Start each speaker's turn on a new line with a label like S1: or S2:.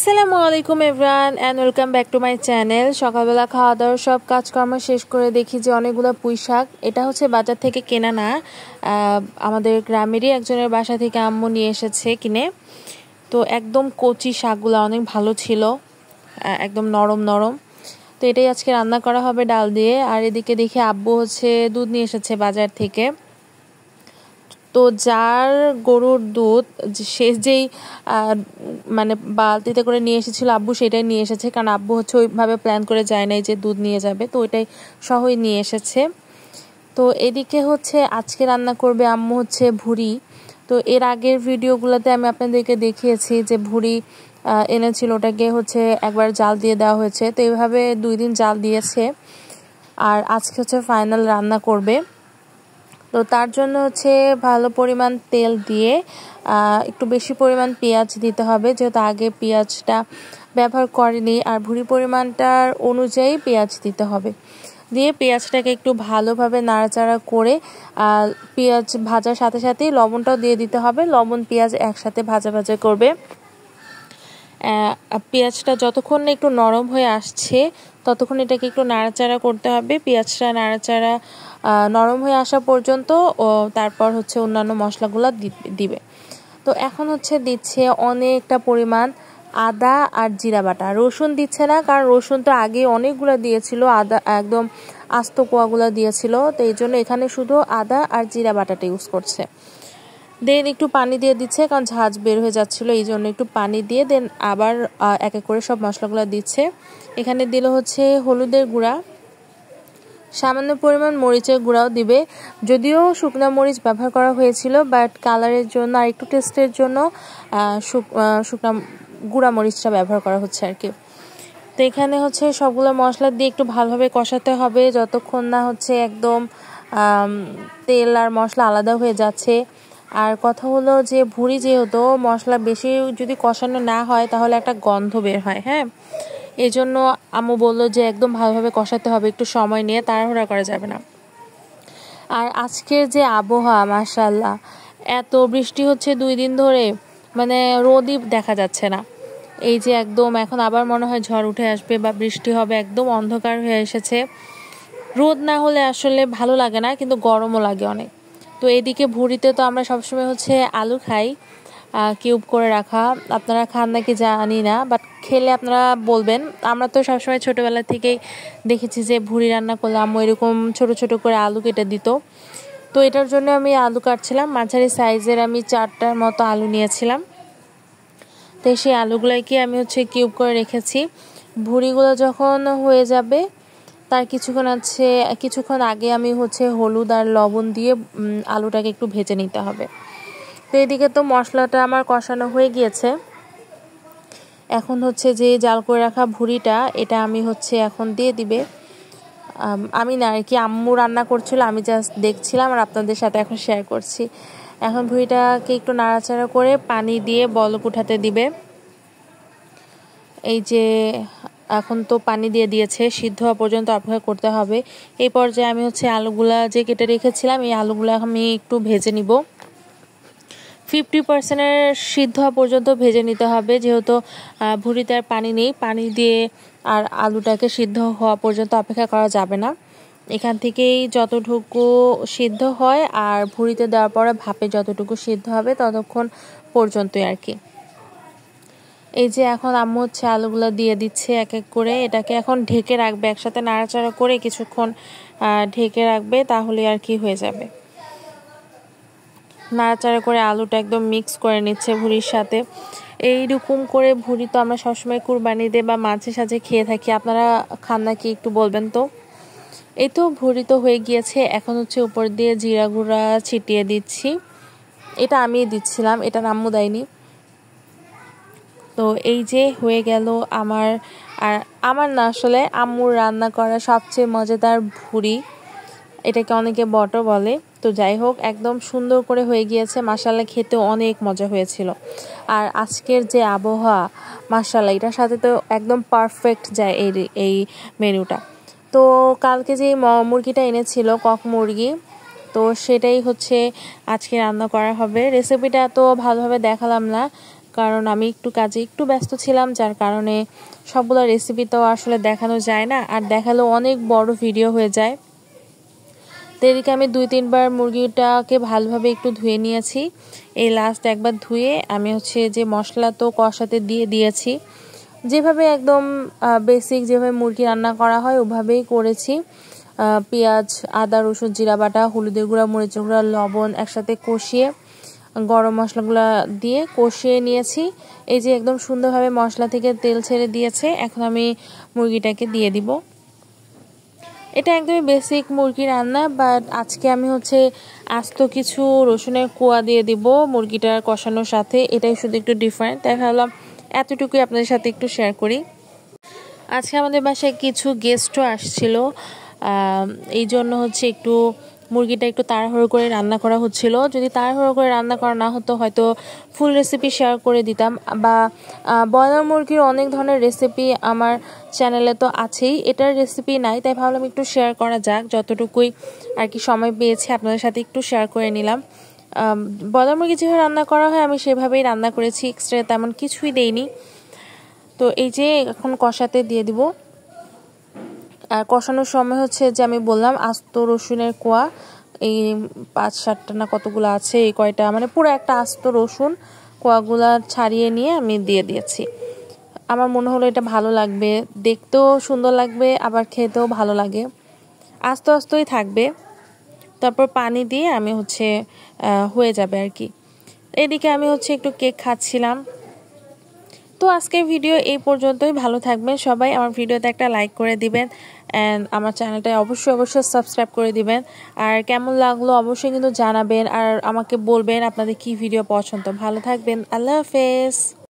S1: আসসালামু আলাইকুম everyone and welcome back to my channel. সকালবেলা খাওয়া দাওয়ার সব কাজকর্ম শেষ করে দেখি যে অনেকগুলো পুঁই শাক, এটা হচ্ছে বাজার থেকে কেনা না, আমাদের গ্রামেরই একজনের বাসা থেকে আম্মু নিয়ে এসেছে কিনে। তো একদম কচি শাকগুলো অনেক ভালো ছিল, একদম নরম নরম। তো এটাই আজকে রান্না করা হবে ডাল দিয়ে। আর এদিকে দেখি আব্বু হচ্ছে দুধ নিয়ে এসেছে বাজার থেকে। তো যার গরুর দুধ সে যেই মানে বালতিতে করে নিয়ে এসেছিল আব্বু, সেটাই নিয়ে এসেছে, কারণ আব্বু হচ্ছে ওইভাবে প্ল্যান করে যায় নাই যে দুধ নিয়ে যাবে, তো ওইটাই সহই নিয়ে এসেছে। তো এদিকে হচ্ছে আজকে রান্না করবে আম্মু হচ্ছে ভুড়ি। তো এর আগের ভিডিওগুলোতে আমি আপনাদেরকে দেখিয়েছি যে ভুড়ি এনেছিল, ওটাকে হচ্ছে একবার জাল দিয়ে দেওয়া হয়েছে। তো এইভাবে 2 দিন জাল দিয়েছে, আর আজকে হচ্ছে ফাইনাল রান্না করবে। তো তার জন্য হচ্ছে ভালো পরিমাণ তেল দিয়ে একটু বেশি পরিমাণ পেঁয়াজ দিতে হবে, যেহেতু আগে পেঁয়াজটা ব্যবহার করেনি, আর ভুড়ি পরিমাণটার অনুযায়ী পেঁয়াজ দিতে হবে। দিয়ে পেঁয়াজটাকে একটু ভালোভাবে নাড়াচাড়া করে পেঁয়াজ ভাজার সাথে সাথেই লবণটাও দিয়ে দিতে হবে। লবণ পেঁয়াজ একসাথে ভাজা ভাজা করবে। পেঁয়াজটা যতক্ষণ না একটু নরম হয়ে আসছে ততক্ষণ এটাকে একটু নাড়াচাড়া করতে হবে। পেঁয়াজটা নাড়াচাড়া নরম হয়ে আসা পর্যন্ত তারপর হচ্ছে অন্যান্য মশলাগুলো দিবে। তো এখন হচ্ছে দিচ্ছে অনেকটা পরিমাণ আদা আর জিরা বাটা। রসুন দিচ্ছে না, কারণ রসুন তো আগে অনেকগুলো দিয়েছিল, আদা একদম আস্ত কোয়াগুলো দিয়েছিল। তো এই জন্য এখানে শুধু আদা আর জিরা বাটাটা ইউজ করছে। দেন একটু পানি দিয়ে দিচ্ছে, কারণ ঝাঁজ বের হয়ে যাচ্ছিল, এই জন্য একটু পানি দিয়ে দেন আবার এক এক করে সব মশলাগুলো দিচ্ছে। এখানে দিল হচ্ছে হলুদের গুঁড়া, সামান্য পরিমাণ মরিচের গুঁড়াও দিবে। যদিও শুকনো মরিচ ব্যবহার করা হয়েছিল, বাট কালারের জন্য আর একটু টেস্টের জন্য শুকনো গুঁড়া মরিচটা ব্যবহার করা হচ্ছে আর কি। তো এখানে হচ্ছে সবগুলো মশলা দিয়ে একটু ভালোভাবে কষাতে হবে যতক্ষণ না হচ্ছে একদম তেল আর মশলা আলাদা হয়ে যাচ্ছে। আর কথা হলো যে ভুড়ি যেহেতু মশলা বেশি যদি কষানো না হয় তাহলে একটা গন্ধ বের হয়, হ্যাঁ, এই জন্য আম্মু বললো যে একদম ভালোভাবে কষাতে হবে, একটু সময় নিয়ে, তাড়াহুড়া করা যাবে না। আর আজকের যে আবহাওয়া মাশাআল্লাহ, এত বৃষ্টি হচ্ছে 2 দিন ধরে, মানে রোদই দেখা যাচ্ছে না। এই যে একদম এখন আবার মনে হয় ঝড় উঠে আসবে বা বৃষ্টি হবে, একদম অন্ধকার হয়ে এসেছে। রোদ না হলে আসলে ভালো লাগে না, কিন্তু গরমও লাগে অনেক। তো এদিকে ভুড়িতে তো আমরা সবসময় হচ্ছে আলু খাই, কিউব করে রাখা। আপনারা খান নাকি জানি না, বাট খেলে আপনারা বলবেন। আমরা তো সবসময় ছোটোবেলা থেকেই দেখেছি যে ভুড়ি রান্না করলে আম্মু এরকম ছোট ছোট করে আলু কেটে দিত। তো এটার জন্য আমি আলু কাটছিলাম, মাঝারি সাইজের আমি 4টার মতো আলু নিয়েছিলাম। তো সেই আলুগুলোকে আমি হচ্ছে কিউব করে রেখেছি। ভুড়িগুলো যখন হয়ে যাবে তার কিছুক্ষণ আগে আমি হচ্ছে হলুদ আর লবণ দিয়ে আলুটাকে একটু ভেজে নিতে হবে। তো এদিকে তো মশলাটা আমার কষানো হয়ে গিয়েছে। এখন হচ্ছে যে জাল করে রাখা ভুড়িটা, এটা আমি হচ্ছে এখন দিয়ে দিবে। আমি না আর কি, আম্মু রান্না করছিল, আমি জাস্ট দেখছিলাম আর আপনাদের সাথে এখন শেয়ার করছি। এখন ভুড়িটাকে একটু নাড়াচাড়া করে পানি দিয়ে বলক উঠাতে দিবে। এই যে এখন তো পানি দিয়ে দিয়েছে, সিদ্ধ হওয়া পর্যন্ত অপেক্ষা করতে হবে। এই পর্যায়ে আমি হচ্ছে আলুগুলা যে কেটে রেখেছিলাম, এই আলুগুলা আমি একটু ভেজে নিব। 50% সিদ্ধ হওয়া পর্যন্ত ভেজে নিতে হবে, যেহেতু ভুড়িতে আর পানি নেই। পানি দিয়ে আর আলুটাকে সিদ্ধ হওয়া পর্যন্ত অপেক্ষা করা যাবে না। এখান থেকেই যতটুকু সিদ্ধ হয় আর ভুড়িতে দেওয়ার পরে ভাপে যতটুকু সিদ্ধ হবে ততক্ষণ পর্যন্তই আর কি। এই যে এখন আম্মু হচ্ছে আলুগুলো দিয়ে দিচ্ছে এক এক করে। এটাকে এখন ঢেকে রাখবে, একসাথে নাড়াচাড়া করে কিছুক্ষণ ঢেকে রাখবে, তাহলে আর কি হয়ে যাবে। নাড়াচাড়া করে আলুটা একদম মিক্স করে নিচ্ছে ভুড়ির সাথে। এইরকম করে ভুড়ি তো আমরা সবসময় কুরবানিতে বা মাঝে সাঝে খেয়ে থাকি, আপনারা খান নাকি একটু বলবেন তো। এই তো ভুড়ি তো হয়ে গিয়েছে, এখন হচ্ছে উপর দিয়ে জিরা গুঁড়া ছিটিয়ে দিচ্ছি। এটা আমি দিচ্ছিলাম, এটা আম্মু দেয়নি। তো এই যে হয়ে গেল আমার না আসলে আম্মুর রান্না করা সবচেয়ে মজাদার ভুড়ি। এটাকে অনেকে বটও বলে। তো যাই হোক, একদম সুন্দর করে হয়ে গিয়েছে মাশাআল্লাহ, খেতে অনেক মজা হয়েছিল। আর আজকের যে আবহাওয়া মাশাআল্লাহ, এটার সাথে তো একদম পারফেক্ট যায় এই মেনুটা। তো কালকে যে মুরগিটা এনেছিল, কক মুরগি, তো সেটাই হচ্ছে আজকে রান্না করা হবে। রেসিপিটা তো ভালোভাবে দেখালাম না, কারণ আমি একটু কাজে একটু ব্যস্ত ছিলাম, যার কারণে সবগুলো রেসিপি তো আসলে দেখানো যায় না, আর দেখালেও অনেক বড় ভিডিও হয়ে যায়। তো এদিকে আমি 2-3 বার মুরগিটাকে ভালোভাবে একটু ধুয়ে নিয়েছি। এই লাস্ট একবার ধুয়ে আমি হচ্ছে যে মশলা তো কষাতে দিয়ে দিয়েছি, যেভাবে একদম বেসিক যেভাবে মুরগি রান্না করা হয় ওভাবেই করেছি। পেঁয়াজ, আদা, রসুন, জিরা বাটা, হলুদের গুঁড়া, মরিচের গুঁড়া, লবণ একসাথে কষিয়ে গরম মশলাগুলো দিয়ে কষিয়ে নিয়েছি। এই যে একদম সুন্দরভাবে মশলা থেকে তেল ছেড়ে দিয়েছে, এখন আমি মুরগিটাকে দিয়ে দিব। এটা একদমই বেসিক মুরগি রান্না, বাট আজকে আমি হচ্ছে আস্ত কিছু রসুনের কোয়া দিয়ে দিব মুরগিটার কষানোর সাথে, এটাই শুধু একটু ডিফারেন্ট। তাই ভাবলাম এতটুকুই আপনাদের সাথে একটু শেয়ার করি। আজকে আমাদের বাসায় কিছু গেস্টও আসছিল, এই জন্য হচ্ছে একটু মুরগিটা একটু তাড়াহুড়ো করে রান্না করা হচ্ছিল। যদি তাড়াহুড়ো করে রান্না করা না হতো হয়তো ফুল রেসিপি শেয়ার করে দিতাম, বা ব্রয়লার মুরগির অনেক ধরনের রেসিপি আমার চ্যানেলে তো আছেই, এটার রেসিপি নাই, তাই ভাবলাম একটু শেয়ার করা যাক। যতটুকুই আর কি সময় পেয়েছি আপনাদের সাথে একটু শেয়ার করে নিলাম। ব্রয়লার মুরগি যেভাবে রান্না করা হয় আমি সেভাবেই রান্না করেছি, এক্সট্রা তেমন কিছুই দেইনি। তো এই যে এখন কষাতে দিয়ে দিব। আর কষানোর সময় হচ্ছে যে আমি বললাম আস্ত রসুনের কোয়া, এই 5-7টা না কতগুলো আছে, এই কয়টা মানে পুরো একটা আস্ত রসুন কোয়াগুলা ছাড়িয়ে নিয়ে আমি দিয়ে দিয়েছি। আমার মনে হলো এটা ভালো লাগবে, দেখতেও সুন্দর লাগবে, আবার খেতেও ভালো লাগে, আস্তে আস্তেই থাকবে। তারপর পানি দিয়ে আমি হচ্ছে হয়ে যাবে আর কি। এদিকে আমি হচ্ছে একটু কেক খাচ্ছিলাম। তো আজকের ভিডিও এই পর্যন্তই। ভালো থাকবেন সবাই, আমার ভিডিওতে একটা লাইক করে দিবেন, অ্যান্ড আমার চ্যানেলটা অবশ্যই সাবস্ক্রাইব করে দিবেন। আর কেমন লাগলো অবশ্যই কিন্তু জানাবেন, আর আমাকে বলবেন আপনাদের কি ভিডিও পছন্দ। ভালো থাকবেন, আল্লাহ হাফেজ।